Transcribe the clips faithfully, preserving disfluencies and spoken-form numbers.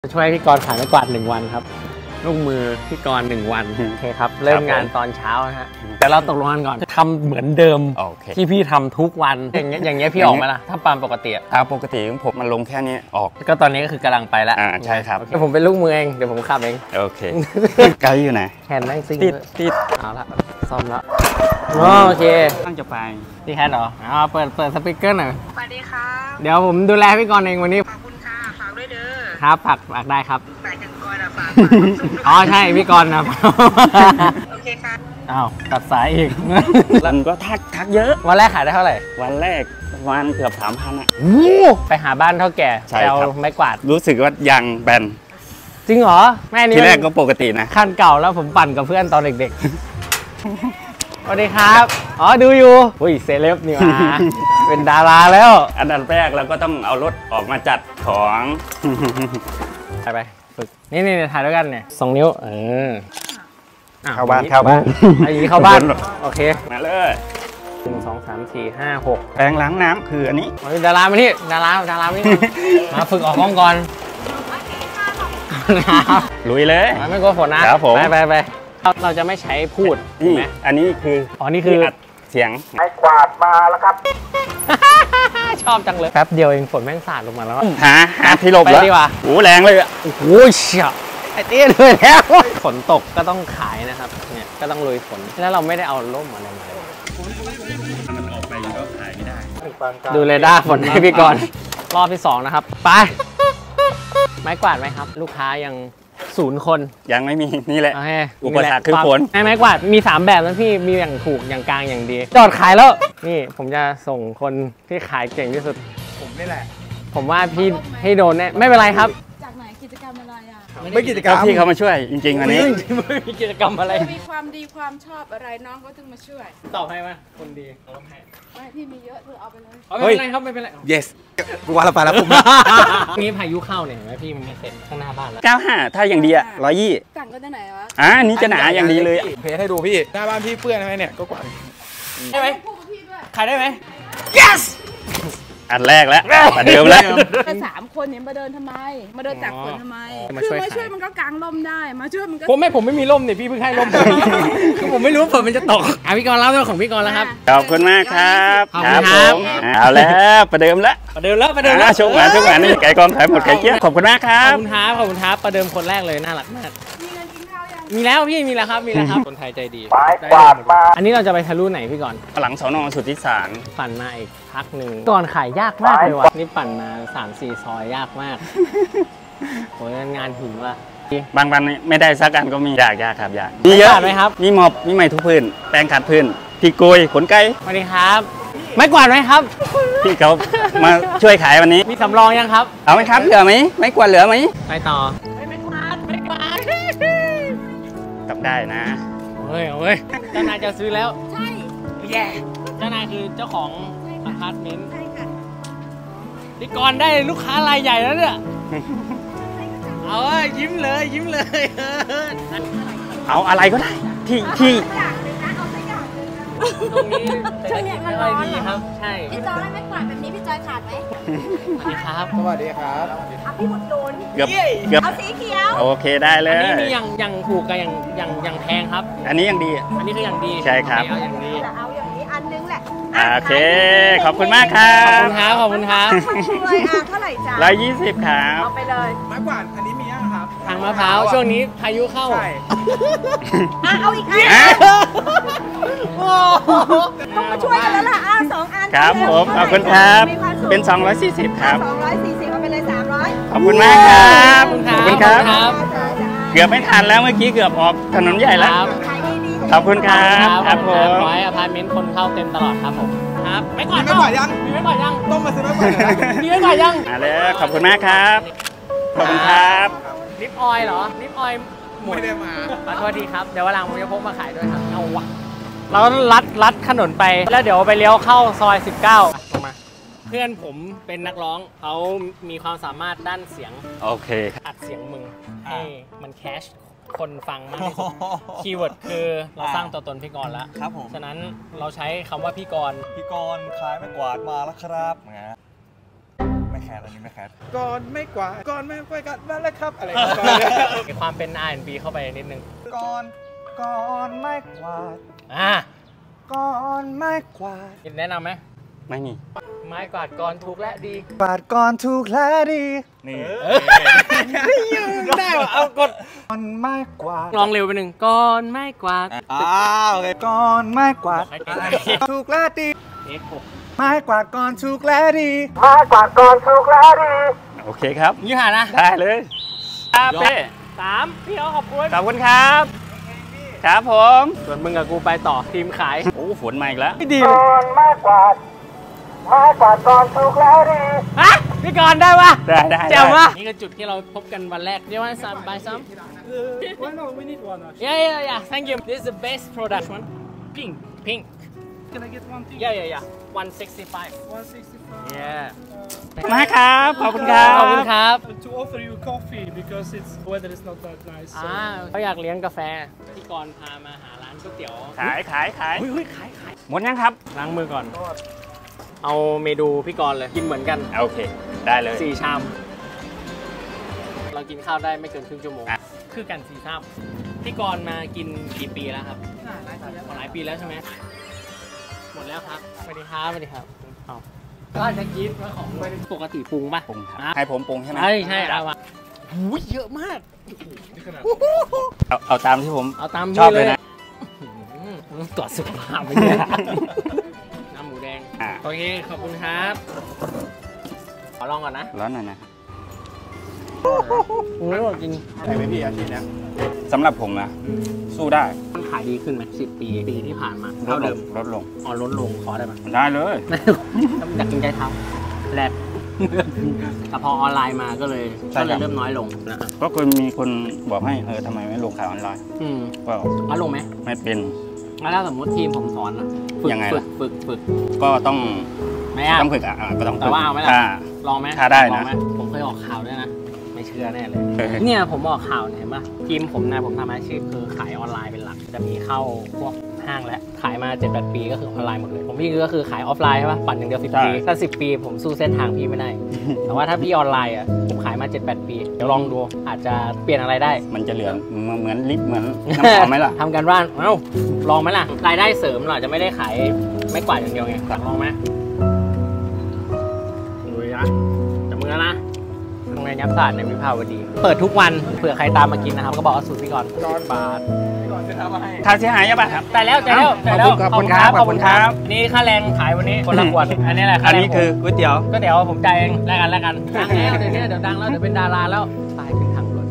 ช่วยพี่กรณ์ขายไม้กวาดหนึ่งวันครับลูกมือพี่กรณ์หนึ่งวันโอเคครับเริ่มงานตอนเช้านะฮะแต่เราตกลงกันก่อนทำเหมือนเดิมที่พี่ทำทุกวันอย่างเงี้ยอย่างเงี้ยพี่ออกมาละถ้าปามปกติอ่าปกติของผมมันลงแค่นี้ออกก็ตอนนี้ก็คือกำลังไปแล้วอ่าใช่ครับเดี๋ยวผมเป็นลูกมือเองเดี๋ยวผมขับเองโอเคไกด์อยู่ไหนแฮนด์นั่งซิ่งติดติดเอาละซ่อมแล้วโอเคตั้งจะไปพี่แคทเหรออ๋อเปิดเปิดสปีกเกอร์หน่อยสวัสดีครับเดี๋ยวผมดูแลพี่กรณ์เองวันนี้ขอบคุณค่ะฝากด้วยเด้อครับฝากฝากได้ครับฝากถึงกรณ์อะฝากอ๋อใช่พี่กรณ์นะโอเคค่ะอ้าวตัดสายอีกมันก็ทักทักเยอะวันแรกขายได้เท่าไหร่วันแรกวันเกือบสามพันอ่ะไปหาบ้านเท่าแก่ใช่ครับไม้กวาดรู้สึกว่ายางแบนจริงเหรอแม่นี่ทีแรกก็ปกตินะคันเก่าแล้วผมปั่นกับเพื่อนตอนเด็กๆสวัสดีครับอ๋อดูอยู่อุ้ยเซเลบนี่มาเป็นดาราแล้วอันดับแรกเราก็ต้องเอารถออกมาจัดของไปไปฝึกนี่นี่ถ่ายด้วยกันเนี่ยสองนิ้วเออเข้าบ้านเข้าบ้านไอ้ยี่เข้าบ้านโอเคมาเลยหนึ่งสองสามสี่ห้าหกแปรงล้างน้ำคืออันนี้ดารามาที่ดาราดารามาที่มาฝึกออกกล้องก่อนลุยเลยไม่กลัวฝนนะไปไปไปเราจะไม่ใช้พูดถูกไหมอันนี้คืออ๋อนี่คือเสียงไม้กวาดมาแล้วครับชอบจังเลยแป๊บเดียวเองฝนแม่งสาดลงมาแล้วหาหาที่หลบแล้วโอ้แรงเลยอ่ะโอ้โหเชี่ยไอ้เตี้ยเลยแล้วฝนตกก็ต้องขายนะครับเนี่ยก็ต้องลุยฝนแล้วเราไม่ได้เอาร่มอะไรมามันออกไปก็ขายไม่ได้ดูเรดาร์ฝนให้พี่กรณ์รอบที่สองนะครับไปไม้กวาดไหมครับลูกค้ายังศูนย์คนยังไม่มีนี่แหละอุปสรรคคือฝนไม้กวาดมีสามแบบนะพี่มีอย่างถูกอย่างกลางอย่างดีจอดขายแล้วนี่ผมจะส่งคนที่ขายเก่งที่สุดผมนี่แหละผมว่าพี่ให้โดนแน่ไม่เป็นไรครับจากไหนกิจกรรมอะไรอ่ะไม่กิจกรรมที่เขามาช่วยจริงๆอันนี้ไม่มีกิจกรรมอะไรมีความดีความชอบอะไรน้องก็ถึงมาช่วยตอบให้ไหมคนดีเอาให้ไม่พี่มีเยอะเธอเอาไปเลยไม่เป็นไรครับไม่เป็นไร yes กูว่าเราไปแล้วผมนี่พายุเข้าเนี่ยเห็นไหมพี่มันไม่เสร็จข้างหน้าบ้านแล้วเก้าห้าถ้าอย่างดีอะร้อยยี่สั่งกันที่ไหนวะอ่านี่จะหนาอย่างดีเลยเพจให้ดูพี่หน้าบ้านพี่เปื้อนไหมเนี่ยก็กวาดได้ไหมขายได้ไหม yes อันแรกแล้วประเดิมแล้วแต่สามคนเนี่ยมาเดินทำไมมาเดินจากฝนทำไมคือมาช่วยมันก็กางร่มได้มาช่วยมันก็ผมไม่ผมไม่มีร่มเนี่ยพี่เพิ่งให้ร่มคือผมไม่รู้ฝนมันจะตกอ่ะพี่กรณ์เล่าเรื่องของพี่กรณ์แล้วครับขอบคุณมากครับครับผมเอาแล้วประเดิมแล้วประเดิมแล้วประเดิมแล้วชกหวานชกหวานนี่ไก่กองขายหมดไก่เกี้ยวขอบคุณมากครับขอบคุณครับขอบคุณครับประเดิมคนแรกเลยน่ารักมากมีแล้วพี่มีแล้วครับมีแล้วครับคนไทยใจดีกวาดมาอันนี้เราจะไปทะลุไหนพี่กรณ์หลังสน.สุทธิสารปั่นมาอีกพักหนึ่งก่อนขายยากมากเลยว่ะนี่ปั่นมา สามสี่ ซอยยากมากโอ้ยงานหินว่ะบางวันไม่ได้สักอันก็มียากยากครับยากมีเยอะไหมครับมีหมอบมีไม้ทุกพื้นแปรงขัดพื้นที่โกยขนไก่สวัสดีครับไม่กวาดไหมครับพี่เขามาช่วยขายวันนี้มีสำรองยังครับเอาไหมครับเหลือไหมไม่กวาดเหลือไหมไปต่อไม่กวาดไม่กวาดทำได้นะเฮ้ยเฮ้ยเจ้านายจะซื้อแล้วใช่แย่เจ้านายคือเจ้าของอพาร์ตเมนต์ใช่ค่ะพี่กรณ์ได้ลูกค้ารายใหญ่แล้วเนี่ยเอายิ้มเลยยิ้มเลยเอาอะไรก็ได้ที่ที่ตรงนี้ช่วงนี้มันร้อนดีครับใช่พี่จอยไม่กวาดแบบนี้พี่จอยขาดไหมสวัสดีครับสวัสดีครับเอาพี่บุญโดนเกือบเกือบเอาสีเขียวโอเคได้เลยอันนี้มีอย่างอย่างถูกกับอย่างอย่างอย่างแพงครับอันนี้ยังดีอันนี้คืออย่างดีใช่ครับเอาอย่างดีเอาอย่างนี้อันนึงแหละโอเคขอบคุณมากครับขอบคุณครับขอบคุณครับช่วยอ่ะเท่าไหร่จ๊ะร้อยยี่สิบครับเอาไปเลยไม้กวาดอันนี้มียังครับทางมะพร้าวช่วงนี้พายุเข้าใช่อ่ะเอาอีกอันต้องมาช่วยกันแล้วล่ะอ่ะสองอันครับผมขอบคุณครับเป็นสองร้อยสี่สิบครับสองร้อยสี่สิบเอาไปเลยสามร้อยขอบคุณมากครับขอบคุณครับเกือบไม่ทันแล้วเมื่อกี้เกือบออกถนนใหญ่แล้วขอบคุณครับครับผมขอให้อพาร์ตเมนต์คนเข้าเต็มตลอดครับผมครับไม่ก่อนไม่ก่อนยังมีไม่ก่อนยังต้องมาซื้อไม่ก่อนมีไม่ก่อนยังมาเลยขอบคุณมากครับขอบคุณครับลิปออยล์เหรอลิปออยล์ไม่ได้มาขอโทษทีครับเดี๋ยววันหลังผมจะพกมาขายด้วยครับเอาวะเราลัดลัดถนนไปแล้วเดี๋ยวไปเลี้ยวเข้าซอยสิบเก้าลงมาเพื่อนผมเป็นนักร้องเขามีความสามารถด้านเสียงโอเคอัดเสียงมึงให้มันแคชคนฟังมากที่สุดคีย์เวิร์ดคือเราสร้างตัวตนพี่กรณ์แล้วครับผมฉะนั้นเราใช้คำว่าพี่กรณ์พี่กรณ์ขายไม้กวาดมาแล้วครับไม่แคร์อันนี้ไม่แคร์ก่อนไม่กว่าก่อนไม่กว่ากันนั่นแหละครับอะไรมีความเป็น อาร์ แอนด์ บี เข้าไปนิดนึงก่อนก่อนไม่กว่าอ่าก่อนไม่กว่าแนะนำไหมไม่มีไม้กวาดก่อนถูกและดีกวาดก่อนถูกและดีนี่ได้ว่ะเอากดก่อนไม่กว่าลองเร็วไปหนึ่งก่อนไม้กวาดอ้าวก่อนไม่กว่าถูกและดีเอ็กซ์หกไม่กว่าก่อนถูกและดีไม่กว่าก่อนถูกและดีโอเคครับยี่ห้านะได้เลยครับเป้สามพี่เขาขอบคุณขอบคุณครับ ครับผมส่วนมึงกับกูไปต่อทีมขายโอ้ฝนมาอีกแล้วไม่ดีก่อนไม่กว่าไม่กว่าก่อนถูกและดีฮะพี่กรณ์ได้ปะได้ได้แจ๋วได้มากนี่ก็จุดที่เราพบกันวันแรกเดี๋ยววันซัมบายซัม Why not? We need one. yeah yeah yeah thank you this is the best product one pink pink Can I get one thing? yeah yeah yeah one sixty-five one sixty-five. yeah มาครับ ขอบคุณครับขอบคุณครับ To offer you coffee because it's weather is not that nice. So. อ่าเขาอยากเลี้ยงกาแฟพี่กรณ์พามาหาร้านก๋วยเตี๋ยวขายขายขายเฮ้ยเฮ้ยขายขายหมดยังครับล้างมือก่อน เอาเมนูพี่กรณ์เลยกินเหมือนกันโอเค ได้เลยสี่ชาม เรากินข้าวได้ไม่เกินครึ่งชั่วโมงอ่ะคือกันสี่ชามพี่กรณ์มากินกี่ปีแล้วครับหลายปีแล้วใช่ไหมหมดแล้วครับสวัสดีครับสวัสดีครับเอาก็จะกินว่าของปกติปรุงป่ะปรุงครับอ่ะให้ผมปรุงใช่ไหมใช่ใช่เอามาหูยเยอะมากเอาเอาตามที่ผมเอาตามชอบเลยนะอื้อหือตรวจสุขภาพไปเนี่ยน้ำหมูแดงอ่ะโอเคขอบคุณครับขอลองก่อนนะร้อนหน่อยนะอืมจริงใช่ไหมพี่อาทิตย์นี้สำหรับผมนะ สู้ได้มันขายดีขึ้นไหมสิบปีปีที่ผ่านมาลเท่าดลเดิงมลดลงอ๋อลดลงขอได้ไหมได้เลยอยากกินใจเท้าแรดแต่พอออนไลน์มาก็เลยใช่ก็คเลรับยเริ่มน้อยลงนะก็เคยมีคนบอกให้เออทำไมไม่ลงขายออนไลน์อืมก็เอาลงไหมไม่เป็นแล้วถ้าสมมติทีมผมสอนอะฝึกยังไงฝึล่ะกฝึกฝึกก็ต้องไม่ยากต้องฝึกอ่ะอ่ะก็ต้องฝึกแต่ว่าเอาไหมล่ะถ้าลองไหมถ้าได้นะลองหมผมเคยออกข่าวด้วยนะ ไม่เชื่อแน่เลยเออเนี่ยผมออกข่าวเนี่ยเห็นปะทีมผมนะผมทำอาชีพคือขายออนไลน์เป็นหลัก จะมีเข้าพวกห้างแล้วขายมา เจ็ดแปด ปีก็คือออนไลน์หมดเลยผมพี่ก็คือขายออฟไลน์ใช่ปะปั่นอย่างเดียวสิบปีถ้าสิบปีผมสู้เส้นทางพี่ไม่ได้ แต่ว่าถ้าพี่ออนไลน์อ่ะผมขายมา เจ็ดแปด ปีเดี๋ยวลองดูอาจจะเปลี่ยนอะไรได้มันจะเหลือเหมือนเหมือนลิปเหมือนน้ำหอมไหมล่ะทำกันบ้านเอ้าลองไหมล่ะรายได้เสริมเราอาจจะไม่ได้ขายไม่กวาดอย่างเดียวไงลองไหมดูนะจับมือแล้วนะโรงเรียนยับศาสตร์ในวิภาวดี เปิดทุกวันเผื่อใครตามมากินนะครับก็บอกว่าสูตรพี่ก่อนร้อนบาทก่อนจะทำมาให้ค่าเสียหายยังป่ะครับแต่แล้วแต่แล้วแต่แล้วขอบคุณครับขอบคุณครับนี่ค่าแรงขายวันนี้คนละขวดอันนี้แหละอัค่าน แรงนี้คือก๋วยเตี๋ยวก็เดี๋ยวผมจ่ายเองแลกกันแลกกันดังแล้วเดี๋ยวนี้เดี๋ยวดังแล้วเดี๋ยวเป็นดาราแล้วป้ายขึ้นทางด่วน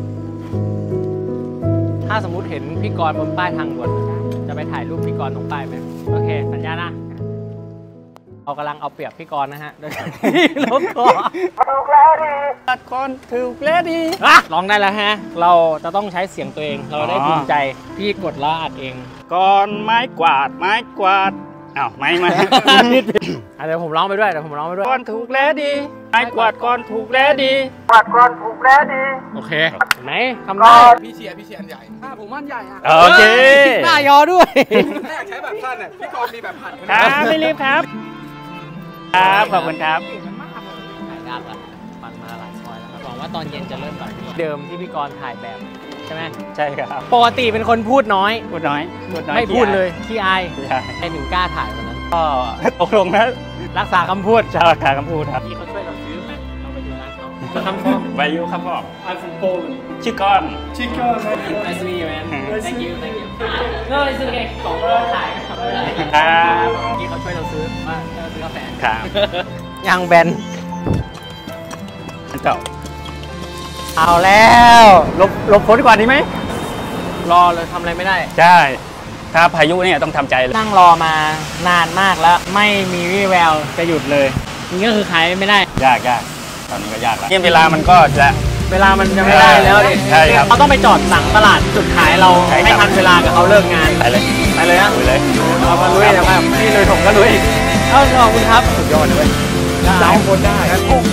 ถ้าสมมุติเห็นพี่กรณ์บนป้ายทางด่วนจะไปถ่ายรูปพี่กรณ์ตรงป้ายไหมโอเคสัญญานะเรากำลังเอาเปรียบพี่กรณ์นะฮะโดยการที่ลบก่อนตัดก่อนถูกแล้วดีอ่ะลองได้แล้วฮะ เราจะต้องใช้เสียงตัวเอง เราได้อ๋อภูมิใจ พี่กดแล้วอัดเองก่อนไม้กวาดไม้กวาดอ้าวไม้ไม้อ่ะเดี๋ยวผมร้องไปด้วยเดี๋ยวผมร้องไปด้วยก่อนถูกแล้วดีไม้กวาดก่อนถูกแล้วดีโอเคเห็นไหมทำได้พี่เชียร์พี่เชียร์อันใหญ่อ่าผมอันใหญ่อ่ะโอเคหน้ายอด้วยถ้าอยากใช้แบบสั้นอ่ะพี่กรณ์มีแบบผัดครับไม่รีบครับ ครับขอบคุณครับถ่ายยากละมันมาหลายซอยแล้วครับหวังว่าตอนเย็นจะเริ่มแบบเดิมที่พี่กรณ์ถ่ายแบบใช่ไหมใช่ครับปกติเป็นคนพูดน้อยพูดน้อยพูดน้อยไม่พูดเลยขี้อายใช่ไอ้หนึ่งกล้าถ่ายวันนั้นก็ตกลงแล้วรักษาคำพูดชาวราคาคำพูดครับพี่เขาช่วยเราซื้อไหมเราไปดูร้านเขาคำพูดวายุครับพ่อ I'm from Poland. ชื่อก้อน Chicken. Nice to meet you man thank you thank you no it's okay ของเราขายครับครับพี่เขาช่วยเราซื้อว่าให้เราซื้อกาแฟครับยางแบนเจ้าเอาแล้วหลบหลบฝนก่อนดีไหมรอเลยทำอะไรไม่ได้ใช่ ถ้าพายุเนี่ยต้องทำใจเลยนั่งรอมานานมากแล้วไม่มีวี่แววจะหยุดเลยนี่ก็คือขายไม่ได้ยากยากตอนนี้ก็ยากแล้วเนี่ยเวลามันก็จะเวลามันจะไม่ได้แล้วดิใช่ครับเขาต้องไปจอดหลังตลาดจุดขายเราใช่ครับไม่ทันเวลากับเขาเลิกงานไปเลยไปเลยนะไปเลยเรามาลุยนะครับพี่ลุยผมก็ลุยเอ้าขอบคุณครับสุดยอดเลยสามคนได้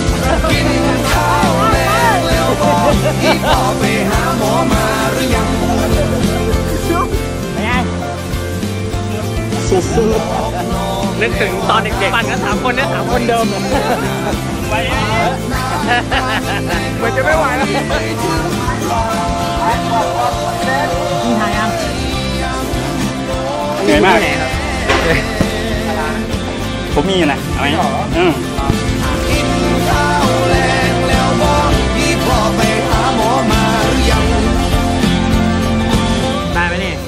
เป็นไงสู้ๆนึกถึงตอนเด็กๆปั่นกันสามคนเนี่ยสามคนเดิมไปเหมือนจะไม่ไหวแล้วนี่ทายยังเหนื่อยมากผมมีอยู่นะเอาไหมอืมได้ไหมนี่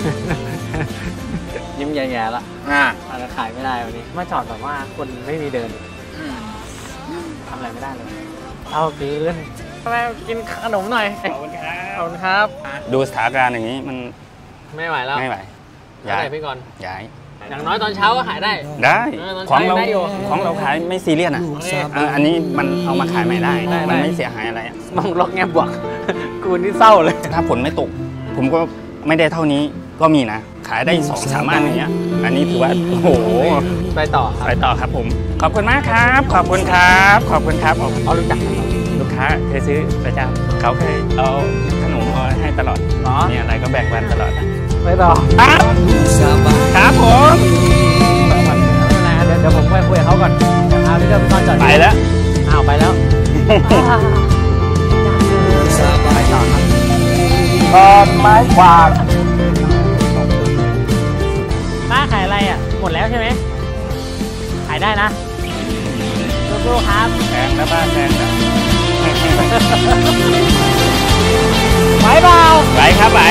ยิ้มแย่ๆแล้วอ่าอาจจะขายไม่ได้วันนี้มาจอดแบบว่าคนไม่มีเดินทำอะไรไม่ได้เลยเอาเกินทำไมกินขนมหน่อยขอบคุณครับขอบคุณครับดูสถานการณ์อย่างนี้มันไม่ไหวแล้วไม่ไหวย้ายพี่ก่อนย้ายอย่างน้อยตอนเช้าก็ขายได้ได้เออตอนของเช้าเราได้อยู่ของเราขายไม่ซีเรียสอ่ะโอเคเอออันนี้มันเอามาขายใหม่ได้ได้มันได้ไม่เสียหายอะไรอะมองล็อกแง่บวก กูนี่เศร้าเลยถ้าผลไม่ตก ผมก็ไม่ได้เท่านี้ก็มีนะ ขายได้สองสามอันอย่างเงี้ยอันนี้ถือว่าโอ้โหไปต่อครับไปต่อครับผม ขอบคุณมากครับ ขอบคุณครับ ขอบคุณครับผมเอารู้จักกันเหรอลูกค้าเคยซื้อประจำเขาเคยเอาขนมมาให้ตลอดเหรอมีอะไรก็แบ่งปันตลอดนะไปต่อครับครับผมไม่เป็นไรเดี๋ยวเดี๋ยวผมไปคุยกับเขาก่อนเดี๋ยวเอาพี่เดินไปก่อนจอดไปแล้วอ้าวไปแล้วไปต่อครับตอนไม้กวาดป้าขายอะไรอ่ะหมดแล้วใช่ไหมขายได้นะสู้ๆครับแพงแล้วบ้านแพงแล้วไหวเปล่าไหวครับไหว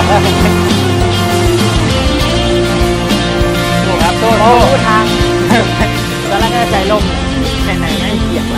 สู้ครับสู้สู้ทาง ตอนแรกก็ใจลมไหนๆไม่เกียกละ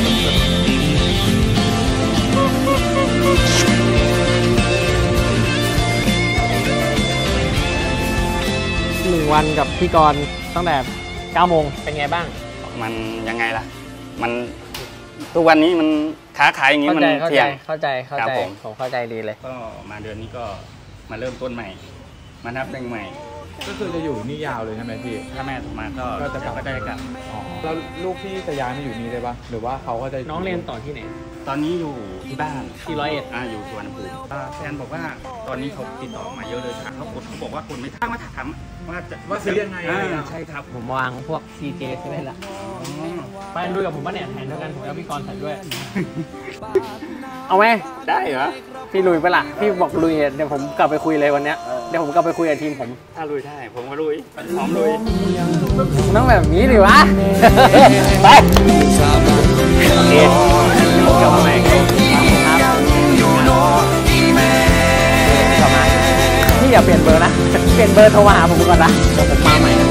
หนึ่งวันกับพี่กรณ์ตั้งแต่เก้าโมงเป็นไงบ้างมันยังไงล่ะ มันทุกวันนี้มันค้าขายอย่างนี้เข้ามันใจเข้าเสี่ใจยงเข้าใจเข้าครับใจผมผมเข้าใจดีเลยก็มาเดือนนี้ก็มาเริ่มต้นใหม่ มานับหนึ่งใหม่ก็คือจะอยู่นี่ยาวเลยใช่ไหมพี่ถ้าแม่โทรมาก็ก็จะกลับก็ได้กลับอ๋อแล้วลูกพี่จะย้ายมาอยู่นี่ได้ปะหรือว่าเขาก็จะน้องเรียนต่อที่ไหนตอนนี้อยู่ที่บ้านที่ร้อยเอ็ดอ่าอยู่สุวรรณภูมิอ่าแฟนบอกว่าตอนนี้เขาติดต่อมาเยอะเลยค่ะเขากดเขาบอกว่าคนไม่ทักมาถามว่าจะว่าซื้อยังไงอะไรอ่าอย่างเงี้ยใช่ครับผมวางพวก ซี เจ ใช่ไหมล่ะไปดูกับผมป่ะเนี่ยแผนเดียวกันผมกับพี่กรณ์ใส่ด้วย เอาไหมได้เหรอพี่ลุยไปะล่ะพี่บอกลุยเดี๋ยวผมกลับไปคุยเลยวันเนี้ยเดี๋ยวผมกลับไปคุยกับทีมผมถ้าลุยได้ผมก็ลุยพร้อมลุยมึงต้องแบบนี้ดิวะ ไปโอเคผมกลับมาใหม่ครับกลับมาพี่อย่าเปลี่ยนเบอร์นะเปลี่ยนเบอร์โทรมาหาผมก่อนนะเดี๋ยวผมมาใหม่